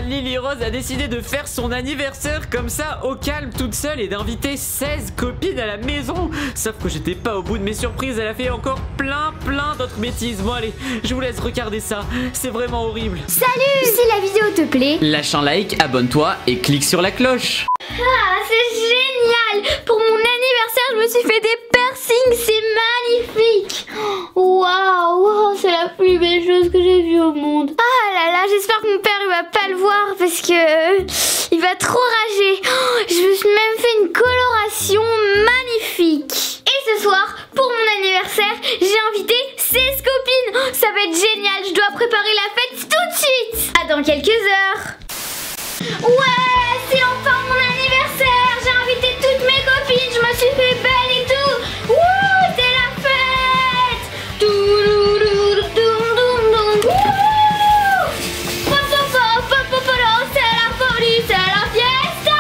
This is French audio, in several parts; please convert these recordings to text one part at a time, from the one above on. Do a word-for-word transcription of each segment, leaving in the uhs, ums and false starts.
Lily Rose a décidé de faire son anniversaire comme ça, au calme, toute seule, et d'inviter seize copines à la maison. Sauf que j'étais pas au bout de mes surprises, elle a fait encore plein, plein d'autres bêtises. Bon allez, je vous laisse regarder ça, c'est vraiment horrible. Salut! Si la vidéo te plaît, lâche un like, abonne-toi et clique sur la cloche. Ah, c'est génial! Pour mon anniversaire, je me suis fait des piercings, c'est magnifique! Waouh, wow, c'est la plus belle chose que j'ai vue au monde. Ah là là, j'espère que mon père il va pas le voir parce que euh, il va trop rager. Oh, je me suis même fait une coloration magnifique. Et ce soir, pour mon anniversaire, j'ai invité seize copines. Oh, ça va être génial, je dois préparer la fête tout de suite. À dans quelques heures. Ouais, c'est enfin mon anniversaire. J'ai invité toutes mes copines, je me suis fait belle et tout. Wouh, c'est la fête. C'est la folie, c'est la fiesta.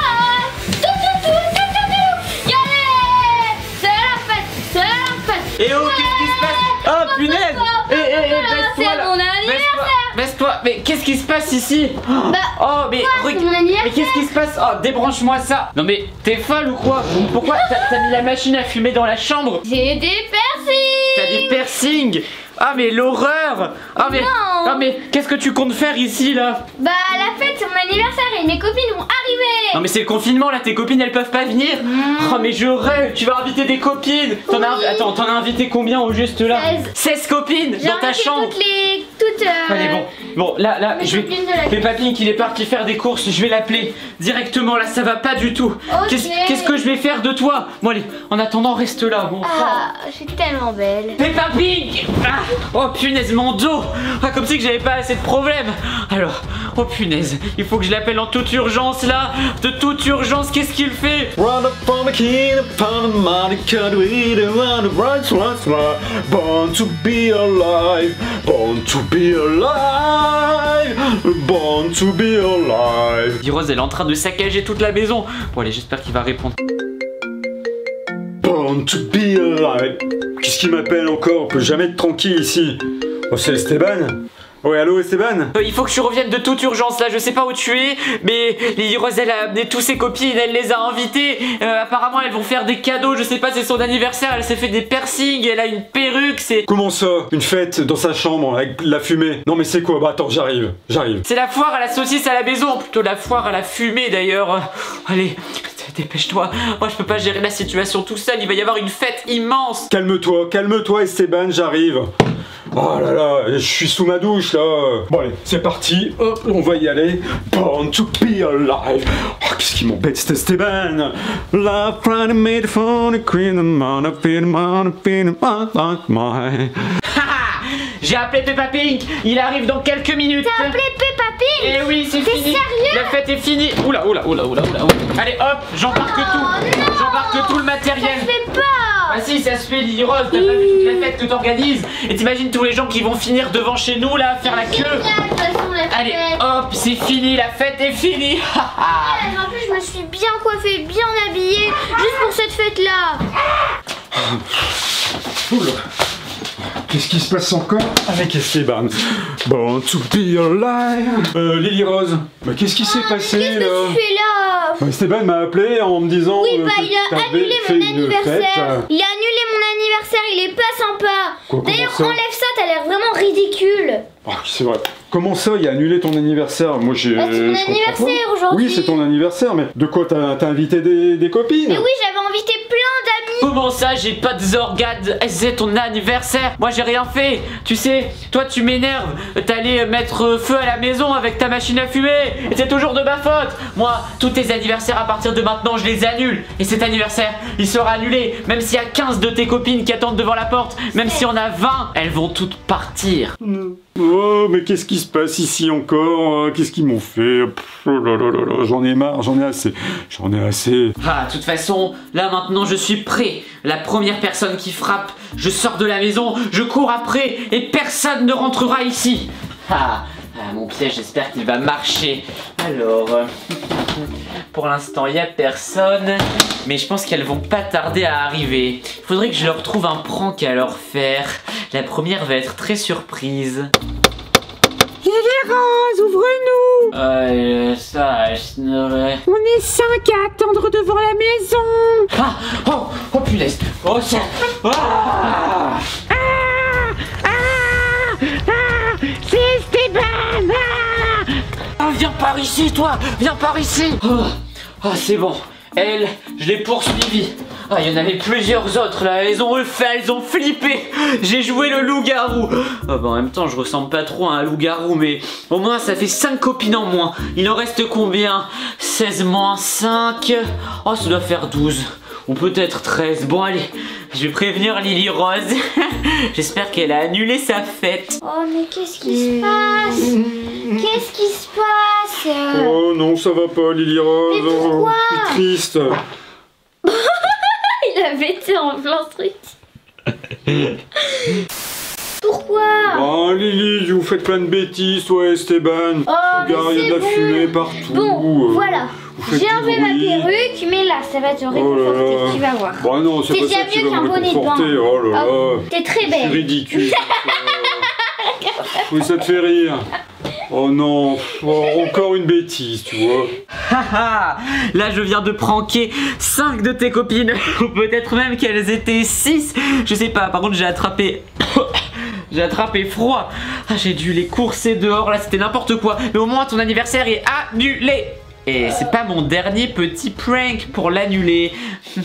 Yeah, c'est la fête, c'est la fête. Et oh, qu'est-ce qui se passe? Oh punaise! Eh, eh, eh, baisse-toi C'est là! mon anniversaire. Baisse-toi! Mais qu'est-ce qui se passe ici? Bah, Oh mais quoi, reg- c'est mon anniversaire. mais qu'est-ce qui se passe? Oh débranche-moi ça! Non mais t'es folle ou quoi? Pourquoi t'as t'as mis la machine à fumer dans la chambre? J'ai des piercings. T'as des piercings! Ah mais l'horreur! Ah mais, Non. ah mais qu'est-ce que tu comptes faire ici là? Bah la fête c'est mon anniversaire et mes copines vont arriver. Non mais c'est le confinement là, tes copines elles peuvent pas venir. Oh mais je rêve, tu vas inviter des copines. T'en as, Oui. attends, t'en as invité combien au juste là? seize. seize copines J'ai dans ta invité chambre. toutes les... toutes... euh, Allez bon, bon là là mes je vais... copines de la- Peppa Pink il est parti faire des courses, je vais l'appeler directement là, ça va pas du tout. Ok. Qu'est-ce qu'est-ce que je vais faire de toi? Bon allez, en attendant reste là bon sang. Ah, je suis tellement belle. Peppa Pig ah, oh punaise mon dos ah, comme si que j'avais pas assez de problèmes. Alors, oh punaise, il faut que je l'appelle en toute urgence là. De toute urgence, qu'est-ce qu'il fait? Run up on the king, upon the mighty cut, we the one who runs, runs, runs. Born to be alive, born to be alive, born to be alive. Lily Rose elle est en train de saccager toute la maison. Bon allez, j'espère qu'il va répondre. Born to be alive. Qu'est-ce qui m'appelle encore? On peut jamais être tranquille ici. Oh, c'est Esteban. Ouais, allô Esteban? Euh, il faut que tu reviennes de toute urgence là, je sais pas où tu es, mais Lily Rose elle a amené tous ses copines, elle les a invitées. Euh, apparemment elles vont faire des cadeaux, je sais pas, c'est son anniversaire, elle s'est fait des piercings, elle a une perruque, c'est... Comment ça? Une fête dans sa chambre avec la fumée? Non mais c'est quoi? Bah attends, j'arrive, j'arrive. C'est la foire à la saucisse à la maison, plutôt la foire à la fumée d'ailleurs. Euh, allez, dépêche-toi, moi je peux pas gérer la situation tout seul, il va y avoir une fête immense. Calme-toi, calme-toi Esteban, j'arrive. Oh là là, je suis sous ma douche là. Bon allez, c'est parti. Hop, on va y aller. Born to be alive. Oh, qu'est-ce qui m'embête, cet Esteban. Love Friday made for the queen of man of it, man of it, man of my. Haha, j'ai appelé Peppa Pink, il arrive dans quelques minutes. T'as appelé Peppa Pig? Eh oui, c'est T'es fini. sérieux? La fête est finie. Oula, oula, oula, oula, oula. Allez, hop, j'embarque Oh, tout. non. J'embarque tout le matériel. Ça se fait pas. Ah si, ça se fait, Lily Rose, t'as pas vu toute la fête que t'organises. Et t'imagines tous les gens qui vont finir devant chez nous là, faire la queue. Génial, de toute façon, la Allez, fête. hop, c'est fini, la fête est finie. En plus, je me suis bien coiffée, bien habillée, juste pour cette fête-là. Oula. Qu'est-ce qui se passe encore avec Esteban? Born to be alive. Euh, Lily Rose, mais qu'est-ce qui s'est passé Qu'est-ce là? que tu fais là? Bah, Esteban m'a appelé en me disant Oui, euh, bah que il a t'avais annulé fait mon une anniversaire. fête. Il a annulé mon anniversaire, il est pas sympa. Quoi, comment D'ailleurs, ça enlève ça, t'as l'air vraiment ridicule. Oh, c'est vrai. Comment ça, il a annulé ton anniversaire? Moi j'ai. Bah, c'est mon je comprends anniversaire pas. aujourd'hui. Oui, c'est ton anniversaire, mais de quoi t'as t'as invité des, des copines? Mais oui, j'avais invité plein d'amis. Comment ça, j'ai pas de organes? C'est ton anniversaire. Moi, j'ai rien fait. Tu sais, toi, tu m'énerves. T'allais mettre feu à la maison avec ta machine à fumer. Et c'est toujours de ma faute. Moi, tous tes anniversaires à partir de maintenant, je les annule. Et cet anniversaire, il sera annulé. Même s'il y a quinze de tes copines qui attendent devant la porte. Même si on a vingt, elles vont toutes partir. Oh, mais qu'est-ce qui se passe ici encore? Qu'est-ce qu'ils m'ont fait? Pff, oh là là là là, j'en ai marre, j'en ai assez. J'en ai assez. Ah, de toute façon, là maintenant je suis prêt. La première personne qui frappe, je sors de la maison, je cours après et personne ne rentrera ici. Ah, ah mon piège, j'espère qu'il va marcher. Alors, euh, pour l'instant il n'y a personne, mais je pense qu'elles vont pas tarder à arriver. Il faudrait que je leur trouve un prank à leur faire. La première va être très surprise. Lily Rose, ouvre-nous. Euh, Schnorrer. On est cinq à attendre devant la maison. Ah, oh, oh punaise. Oh ça. Ah, Ah, ah, ah, c'est Esteban. Ah. ah, viens par ici, toi. Viens par ici. Oh, oh, c'est bon. Elle, je l'ai poursuivie. Ah, il y en avait plusieurs autres là, elles ont refait, elles ont flippé. J'ai joué le loup-garou. Ah bah en même temps, je ressemble pas trop à un loup-garou, mais au moins ça fait cinq copines en moins. Il en reste combien? Seize moins cinq. Oh, ça doit faire douze. Ou peut-être treize. Bon allez, je vais prévenir Lily Rose. J'espère qu'elle a annulé sa fête. Oh mais qu'est-ce qui se passe? Qu'est-ce qui se passe? Oh non, ça va pas, Lily Rose. Mais pourquoi? Oh, je suis triste. Il avait été en plein street. Pourquoi? Ah Lily, vous faites plein de bêtises, toi Esteban. Oh, regarde, il y a de la bon. fumée partout. Bon, euh, voilà. vous faites J'ai du enlevé ma bruit. perruque, mais là, ça va te Oh réconforter, là là. tu vas voir. Bah non, c'est C'est pas déjà ça qui mieux va qu'un me bonnet de bain. réconforter. Oh là là. Oh, t'es très C'est belle. ridicule. Oui, ça te fait rire. Oh non, oh, encore une bêtise, tu vois. Haha, là je viens de pranker cinq de tes copines. Ou peut-être même qu'elles étaient six. Je sais pas, par contre j'ai attrapé... J'ai attrapé froid. Ah, j'ai dû les courser dehors, là c'était n'importe quoi. Mais au moins ton anniversaire est annulé. Et c'est pas mon dernier petit prank pour l'annuler.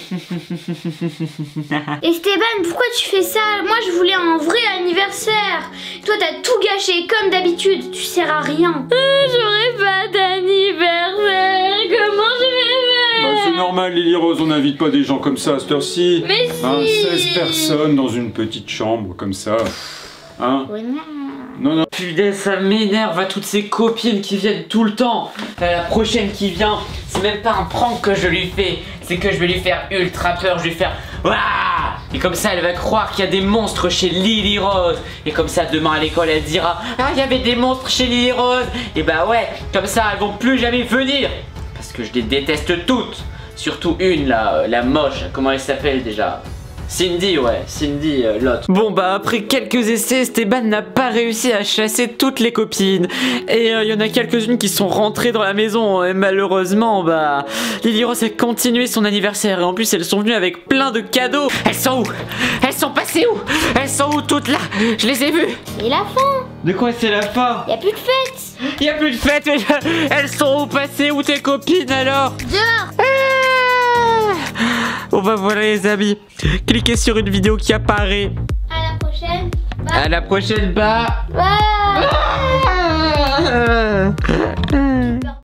Esteban, pourquoi tu fais ça? Moi, je voulais un vrai anniversaire. Toi, t'as tout gâché, comme d'habitude. Tu sers à rien. J'aurais pas d'anniversaire. Comment je vais Bah, faire? c'est normal, Lily Rose, on n'invite pas des gens comme ça à cette heure-ci. Mais si. Hein, seize personnes dans une petite chambre comme ça. Hein? Ouais, non. Non, non. Putain, ça m'énerve à toutes ces copines qui viennent tout le temps. Euh, la prochaine qui vient, c'est même pas un prank que je lui fais. C'est que je vais lui faire ultra peur. Je vais lui faire Ouah! Et comme ça, elle va croire qu'il y a des monstres chez Lily Rose. Et comme ça, demain à l'école, elle dira Ah, il y avait des monstres chez Lily Rose. Et bah ouais, comme ça, elles vont plus jamais venir. Parce que je les déteste toutes. Surtout une là, euh, la moche. Comment elle s'appelle déjà? Cindy, ouais, Cindy, euh, l'autre. Bon bah après quelques essais, Esteban n'a pas réussi à chasser toutes les copines. Et il euh, y en a quelques-unes qui sont rentrées dans la maison. Et malheureusement, bah Lily Rose a continué son anniversaire. Et en plus, elles sont venues avec plein de cadeaux. Elles sont où? Elles sont passées où? Elles sont où toutes là? Je les ai vues. C'est la fin. De quoi c'est la fin? Y a plus de fête. Y a plus de fête, mais elles sont où passées? Où tes copines alors? Dehors. Bon bah voilà les amis, cliquez sur une vidéo qui apparaît. À la prochaine. Bye. À la prochaine, bah. Bye. Ah